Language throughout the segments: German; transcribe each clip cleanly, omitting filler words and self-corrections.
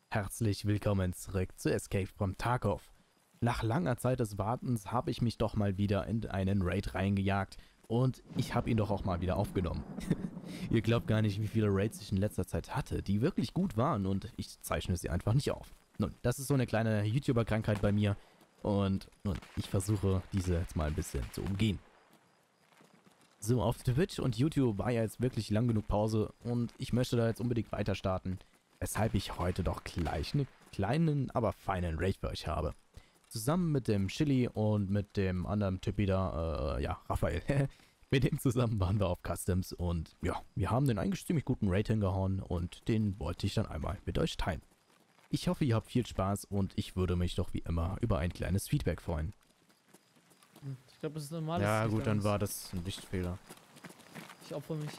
Herzlich willkommen zurück zu Escape from Tarkov. Nach langer Zeit des Wartens habe ich mich doch mal wieder in einen Raid reingejagt und ich habe ihn doch auch mal wieder aufgenommen. Ihr glaubt gar nicht, wie viele Raids ich in letzter Zeit hatte, die wirklich gut waren und ich zeichne sie einfach nicht auf. Nun, das ist so eine kleine YouTuber-Krankheit bei mir und nun, ich versuche diese jetzt mal ein bisschen zu umgehen. So, auf Twitch und YouTube war ja jetzt wirklich lang genug Pause und ich möchte da jetzt unbedingt weiter starten, weshalb ich heute doch gleich einen kleinen, aber feinen Raid für euch habe. Zusammen mit dem Chili und mit dem anderen Typi da, ja, Raphael. Mit dem zusammen waren wir auf Customs und ja, wir haben den eigentlich ziemlich guten Raid hingehauen und den wollte ich dann einmal mit euch teilen. Ich hoffe, ihr habt viel Spaß und ich würde mich doch wie immer über ein kleines Feedback freuen. Ich glaube, das ist normal. Ja gut, dann war das ein Lichtfehler. Ich opfer mich.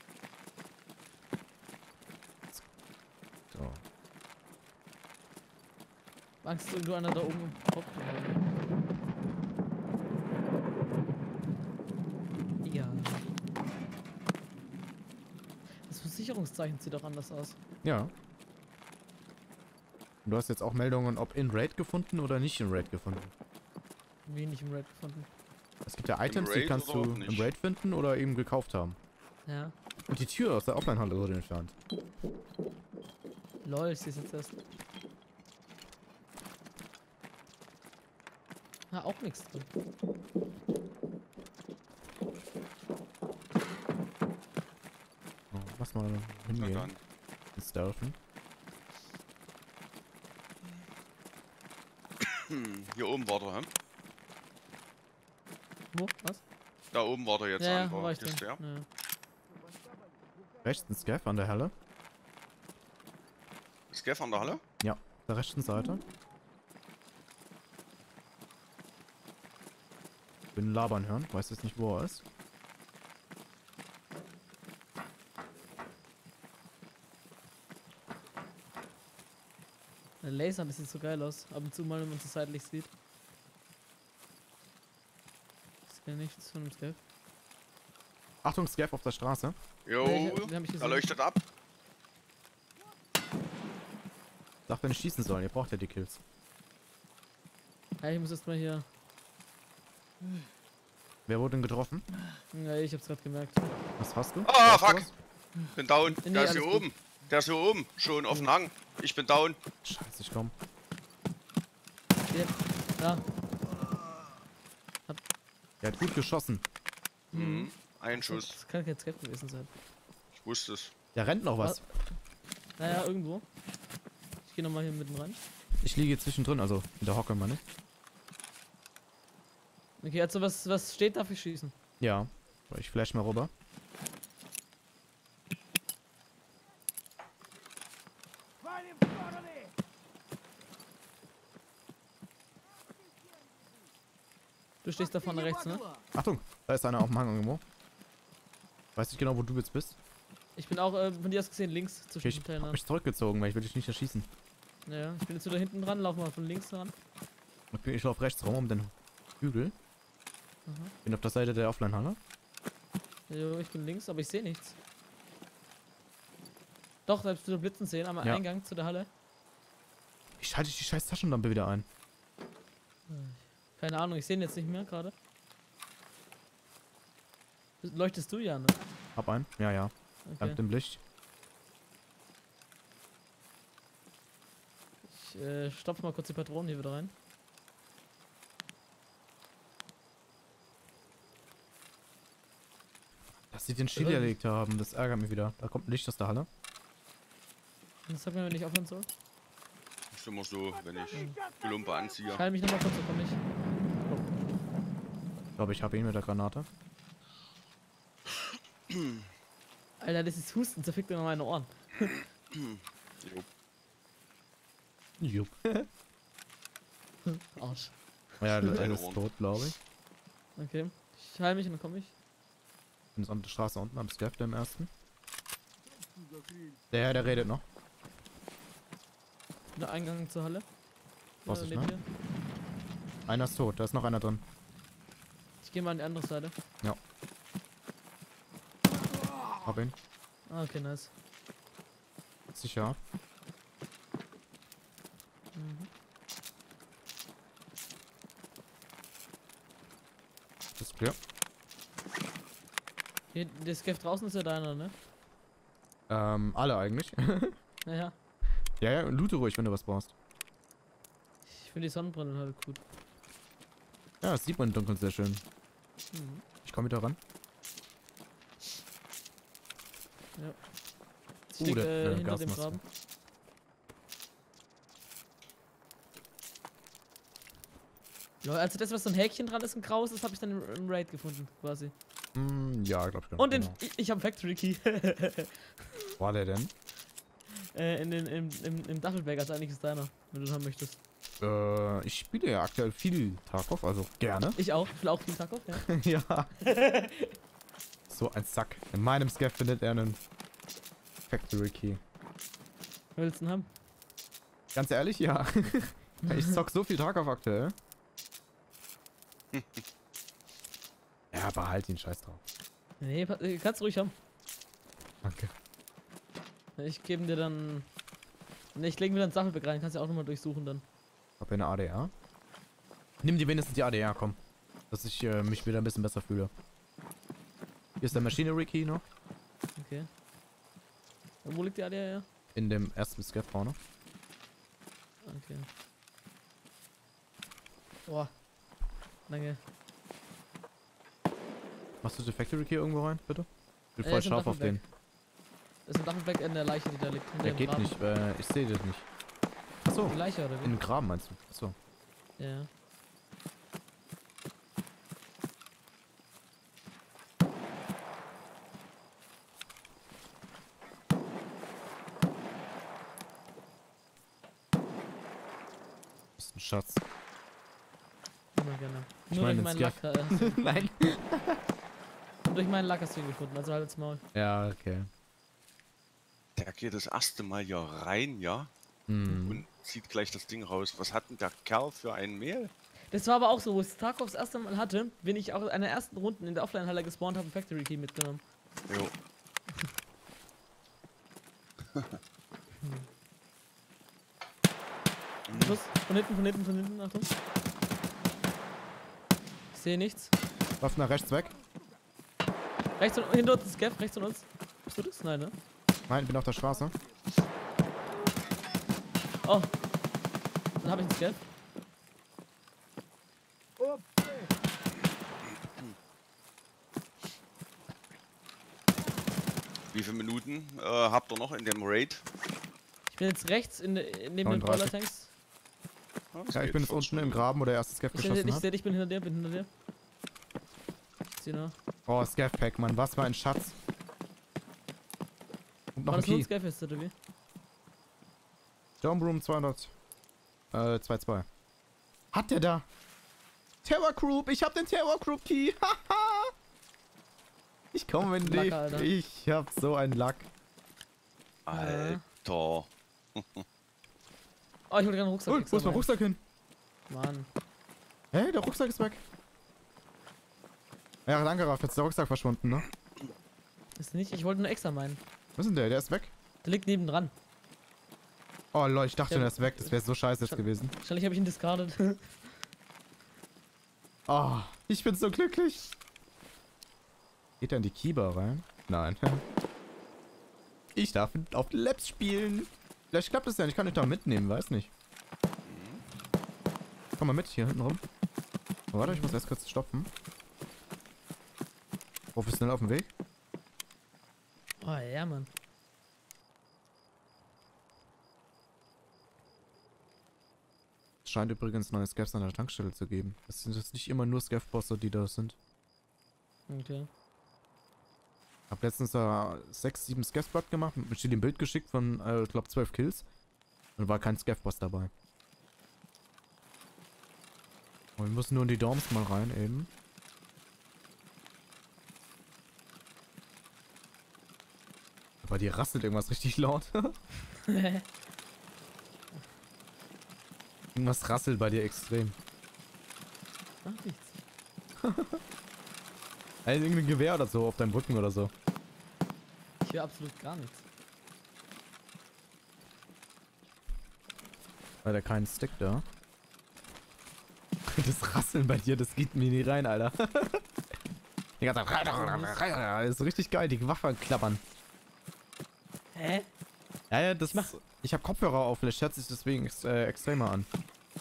So. Angst, dass irgendwo einer da oben hockt. Ja. Das Versicherungszeichen sieht doch anders aus. Ja. Und du hast jetzt auch Meldungen, ob in Raid gefunden oder nicht in Raid gefunden. Wenig im Raid gefunden. Es gibt ja Items, die kannst du im Raid finden oder eben gekauft haben. Ja. Und die Tür aus der Offline-Halle wurde entfernt. Lol, ich seh's jetzt erst. Auch nichts drin. Oh, lass mal hingehen. Stealthen. Hier oben war der, hä? Wo? Was? Da oben war der jetzt Ja, an wo war ich denn? Kiste, ja. Ja. Rechts ein Scav an der Halle. Scaff an der Halle? Ja, auf der rechten Seite. Bin labern hören, weiß jetzt nicht, wo er ist. Der Laser, das sieht so geil aus. Ab und zu mal, wenn man es seitlich sieht. Ich sehe nichts von dem Scav. Achtung, Scav auf der Straße. Jo, Den hab ich da gesehen. leuchtet ab. Sagt, wenn ich schießen soll, ihr braucht ja die Kills. Ja, ich muss erstmal hier. Wer wurde denn getroffen? Ja, ich hab's gerade gemerkt. Was hast du? Ah, Hast du fuck! was? Bin down. Nee, Der ist hier alles gut. oben. Der ist hier oben. Schon auf dem Hang. Ich bin down. Scheiße, ich komm. Hier. Da. Der hat gut geschossen. Mhm. Ein Schuss. Das kann kein Scav gewesen sein. Ich wusste es. Der rennt noch was. Naja, irgendwo. Ich geh nochmal hier mitten rein. Ich liege zwischendrin, also in der Hocke, meine ich. Okay, also was steht da für Schießen? Ja. Ich flash mal rüber. Du stehst da vorne rechts, ne? Achtung, da ist einer auf dem Hang irgendwo. Weiß nicht genau, wo du jetzt bist. Ich bin auch von dir aus gesehen links zwischen Okay, ich den hab Teilen. mich zurückgezogen, weil ich will dich nicht erschießen. Ja, ich bin jetzt wieder hinten dran, lauf mal von links ran. Ich laufe rechts rum um den Hügel. Aha. Bin auf der Seite der Offline-Halle. Jo, ich bin links, aber ich sehe nichts. Doch, selbst du Blitzen sehen am Ja. Eingang zu der Halle. Ich schalte die scheiß Taschenlampe wieder ein. Keine Ahnung, ich sehe ihn jetzt nicht mehr gerade. Leuchtest du ja, ne? Hab einen? Ja, ja. Okay. Dank dem Licht. Ich stopfe mal kurz die Patronen hier wieder rein. Dass sie den Chili erlegt haben, das ärgert mich wieder. Da kommt ein Licht aus der Halle. Und das sagt mir, wenn ich aufhören soll. Ist immer so, wenn ich die Lumpe anziehe. Ich halte mich nochmal kurz, so komm ich. Ich glaube, ich habe ihn mit der Granate. Alter, das ist Husten, zerfickt mir noch meine Ohren. Jo. Jupp. Arsch. Ja, der ist tot, glaube ich. Okay. Ich heile mich und dann komme ich. Bin jetzt an der Straße unten am Scav, der im ersten. Der redet noch. Der Eingang zur Halle. Vorsicht, neben ne? dir. Einer ist tot, da ist noch einer drin. Ich gehe mal an die andere Seite. Ja. Hab ihn. Ah, okay, nice. Sicher. Mhm. Das ist klar. Hier, der Scav draußen ist ja deiner, ne? Alle eigentlich. Naja. Ja, ja, loote ruhig, wenn du was brauchst. Ich finde die Sonnenbrillen halt gut. Ja, das sieht man im Dunkeln sehr schön. Mhm. Ich komme wieder ran. Ja. Ich lieg, der hinter dem Gasmaske. Graben. Ja, also das, was so ein Häkchen dran ist, ein graues, das habe ich dann im Raid gefunden, quasi. Ja, glaub ich. Und Genau. ich habe Factory Key. Wo war der denn? Im Duffelbag, also eigentlich ist deiner, wenn du den haben möchtest. Ich spiele ja aktuell viel Tarkov, also gerne. Ich auch, ich will auch viel Tarkov, ja. Ja. So ein Sack. In meinem Scav findet er einen Factory Key. Wer willst du den haben? Ganz ehrlich, ja. Ich zock so viel Tarkov aktuell. Ja, behalt ihn, scheiß drauf. Nee, kannst du ruhig haben. Danke. Ich gebe dir dann... Ne, ich lege mir dann Duffelbag rein, kannst ja auch nochmal durchsuchen dann. Hab hier eine ADR. Nimm dir wenigstens die ADR, komm. Dass ich mich wieder ein bisschen besser fühle. Hier ist der Machinery Key noch. Okay. Und wo liegt die ADR her? In dem ersten Scav vorne. Okay. Boah. Danke. Machst du die Factory Key irgendwo rein, bitte? Ich bin Ja, voll ist im scharf auf den. Duffelbag. Das ist ein Duffelbag in der Leiche, die da liegt. hinter Der dem geht Graben. nicht, ich sehe das nicht. Achso, Die Leiche oder in wie? den Graben meinst du? Achso. Ja. Ist ein Schatz. Immer gerne. Ich Nur meine, durch den meinen Lack, hast du, Nein. nur durch meinen Lack hast du ihn gefunden, also halt's Maul. Ja, okay. Der geht das erste Mal hier rein, ja? Hm. Und zieht gleich das Ding raus. Was hat denn der Kerl für ein Mehl? Das war aber auch so, wo ich Tarkov das erste Mal hatte, bin ich auch in einer ersten Runden in der Offline-Halle gespawnt, habe einen Factory Key mitgenommen. Jo. Schuss, von hinten, Achtung. Ich sehe nichts. Lauf nach rechts weg. Rechts und hinter uns ist Scav, rechts von uns. Bist du das? Nein, ne? Nein, bin auf der Straße. Oh. Dann habe ich einen Scav. Wie viele Minuten habt ihr noch in dem Raid? Ich bin jetzt rechts neben den 39. Boiler-Tanks. Das Ja, ich geht bin jetzt flott unten im Graben, wo der erste Scav Ich geschossen sehe hat. dich, ich bin hinter dir, Ich sehe noch. Oh, Scav Pack, Mann, was für ein Schatz. Und noch War ein das nur ein Key. Scav ist, oder wie? Dome Room 200. 2-2. Hat der da? Terror Group, ich hab den Terror Group Key. Haha. Ich komme in Lack, die. Alter. Ich hab so einen Lack. Alter. Oh, ich wollte gerade einen Rucksack Oh, fixen, wo ist mein aber- Rucksack hin? Mann. Hä, der Rucksack ist weg. Ja, danke, Raff. Jetzt ist der Rucksack verschwunden, ne? Ist nicht, ich wollte nur extra meinen. Was ist denn der? Der ist weg? Der liegt nebendran. Oh, Leute, ich dachte Ja, schon, der ist weg. Das wäre so scheiße jetzt schon- gewesen. Wahrscheinlich habe ich ihn discarded. Oh, ich bin so glücklich. Geht er in die Kiba rein? Nein. Ich darf auf Labs spielen. Vielleicht klappt es ja. Ich kann dich da mitnehmen, weiß nicht. Komm mal mit, hier hinten rum. Oh, warte, ich muss erst kurz stoppen. Professionell auf dem Weg. Oh ja, Mann. Es scheint übrigens neue Scavs an der Tankstelle zu geben. Es sind jetzt nicht immer nur Scav-Bosse, die da sind. Okay. Ich hab letztens da 6, 7 Scavs-Blatt gemacht, mit steht ein Bild geschickt von, ich glaube 12 Kills. Und war kein Scav-Boss dabei. Und wir müssen nur in die Dorms mal rein eben. Aber die rasselt irgendwas richtig laut. Irgendwas rasselt bei dir extrem. Macht nichts. Also irgendein Gewehr oder so auf deinem Rücken oder so. Ich höre absolut gar nichts. Leider keinen Stick da. Das Rasseln bei dir, das geht mir nie rein, Alter. Die ganze Zeit. Das ist richtig geil, die Waffe klappern. Hä? Ja, das. Ich hab Kopfhörer auf, vielleicht hört sich deswegen extremer an.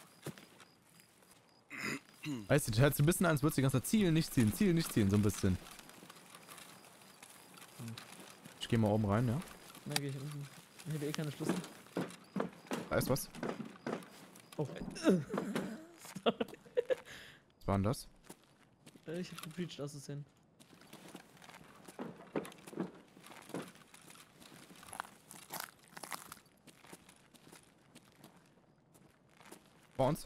Weißt du, das hört sich ein bisschen an, als würdest du die ganze Zeit zielen, nicht zielen, so ein bisschen. Ich geh mal oben rein, ja? Na, geh ich unten. Ich habe eh keine Schlüssel. Da ist was. Oh. Was war denn das? Ich hab gebreached aus Versehen. Bei uns.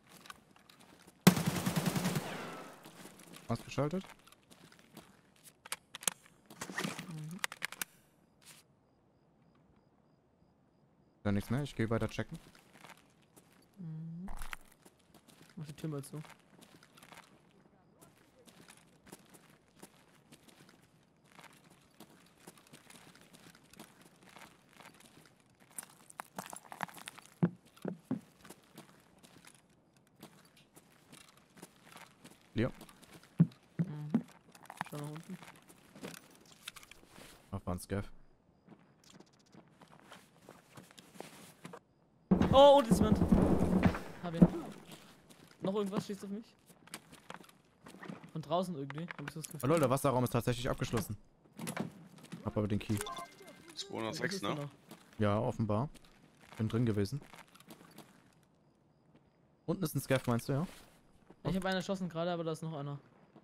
Ausgeschaltet. Da nichts mehr, ich gehe weiter checken. Mach die Tür mal zu. Ja. Schau nach unten. Auf einen Scav. Oh, und ist jemand. Hab ihn. Noch irgendwas schießt auf mich? Von draußen irgendwie, hab ich so das Oh Gefühl. Leute, der Wasserraum ist tatsächlich abgeschlossen. Hab aber den Key. 206, Was ist da ne? noch? Ja, offenbar. Bin drin gewesen. Unten ist ein Scav, meinst du, ja? Ich habe einen erschossen gerade, aber da ist noch einer.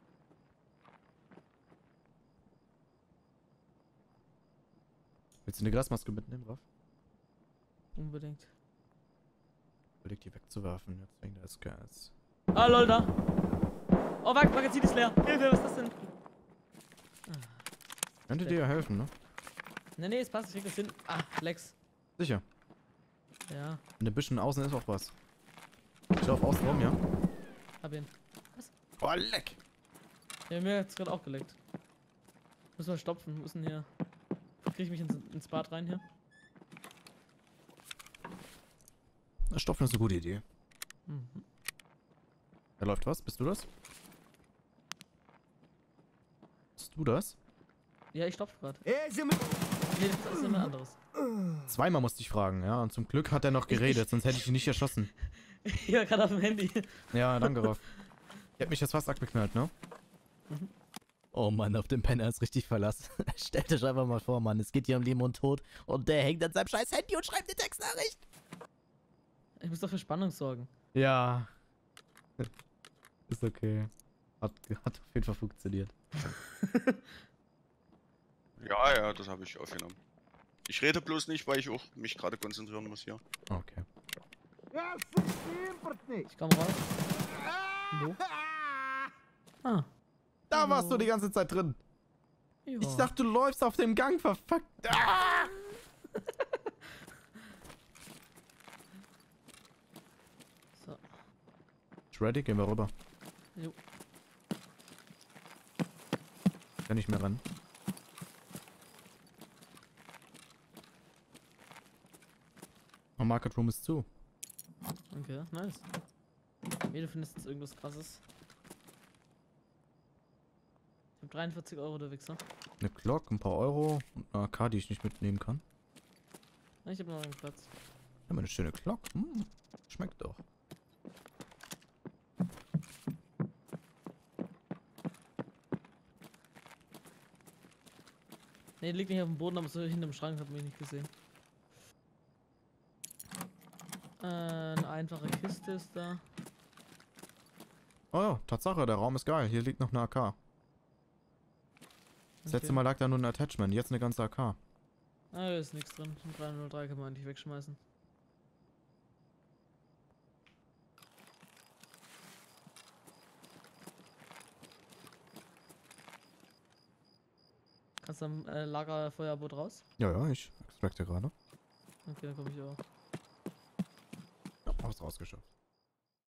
Willst du eine Gasmaske mitnehmen, Raff? Unbedingt. Überleg die wegzuwerfen, jetzt wegen der SKS. Ah, lol, da. Oh, Magazin ist leer. Hilfe, was ist das denn? Könnte dir ja helfen, ne? Nee, es passt, ich krieg das hin. Ah, Lex. Sicher. Ja, In den Büschen außen ist auch was. Ich lauf außen rum, ja? hab ihn. Oh, leck! Ja, mir hat's gerade auch geleckt. Müssen wir stopfen, müssen hier. Krieg ich mich ins Bad rein hier? Stopfen ist eine gute Idee. Mhm. Da läuft was. Bist du das? Bist du das? Ja, ich stopf grad. Nee, das ist jemand anderes. Zweimal musste ich fragen, ja. Und zum Glück hat er noch geredet, sonst hätte ich ihn nicht erschossen. Ja, gerade auf dem Handy. Ja, danke, Raff. Ich hätte mich jetzt fast abgeknallt, ne? Mhm. Oh Mann, auf den Penner ist richtig Verlass. Stellt euch einfach mal vor, Mann. Es geht hier um Leben und Tod. Und der hängt an seinem scheiß Handy und schreibt eine Textnachricht. Ich muss doch für Spannung sorgen. Ja. Ist okay. Hat auf jeden Fall funktioniert. Ja, ja, das habe ich aufgenommen. Ich rede bloß nicht, weil ich auch mich gerade konzentrieren muss hier. Okay. Ich komm raus. Wo? Ah. Da warst du die ganze Zeit drin. Ja. Ich dachte, du läufst auf dem Gang, verfuckt. Ah! So. Ist ready? Gehen wir rüber. Jo. Kann nicht mehr rennen. Oh, Market Room ist zu. Okay, nice. Du findest jetzt irgendwas krasses. Ich hab 43 Euro, der Wichser. Eine Glock, ein paar Euro und eine AK, die ich nicht mitnehmen kann. Ich hab noch einen Platz. Ja, eine schöne Glock. Schmeckt doch. Ne, liegt nicht auf dem Boden, aber so hinterm Schrank, hat mich nicht gesehen. Eine einfache Kiste ist da. Oh ja, Tatsache, der Raum ist geil. Hier liegt noch eine AK. Das letzte Mal lag da nur ein Attachment, jetzt eine ganze AK. Ah, hier ist nichts drin. Ein 303 kann man eigentlich wegschmeißen. Kannst du am Lagerfeuerboot raus? Ja, ja, ich extracte gerade. Okay, dann komme ich auch. Ja, hab's rausgeschafft.